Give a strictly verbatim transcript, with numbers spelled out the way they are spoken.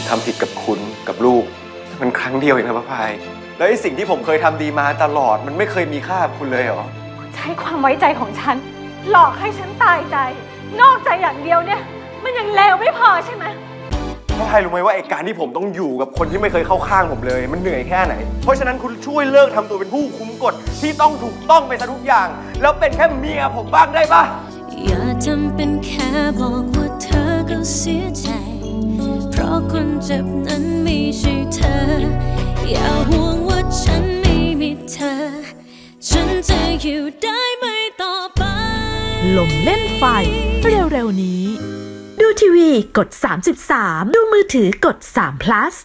ทำผิดกับคุณกับลูกมันครั้งเดียวเองนะพระพายแล้วไอ้สิ่งที่ผมเคยทำดีมาตลอดมันไม่เคยมีค่ากับคุณเลยเหรอใช้ความไว้ใจของฉันหลอกให้ฉันตายใจนอกใจอย่างเดียวเนี่ยมันยังเลวไม่พอใช่ไหมพระพายรู้ไหมว่าไอ้การที่ผมต้องอยู่กับคนที่ไม่เคยเข้าข้างผมเลยมันเหนื่อยแค่ไหนเพราะฉะนั้นคุณช่วยเลิกทำตัวเป็นผู้คุมกฎที่ต้องถูกต้องไปซะทุกอย่างแล้วเป็นแค่เมียผมบ้างได้ปะอย่าทำเป็นแค่บอกว่าเธอก็เสียใจเพราะคนเจ็บนั้นไม่ใช่เธออย่าห่วงว่าฉันไม่มีเธอฉันจะอยู่ได้ไหมต่อไปลมเล่นไฟเร็วๆนี้ดูทีวีกดสามสิบสามดูมือถือกดสาม plus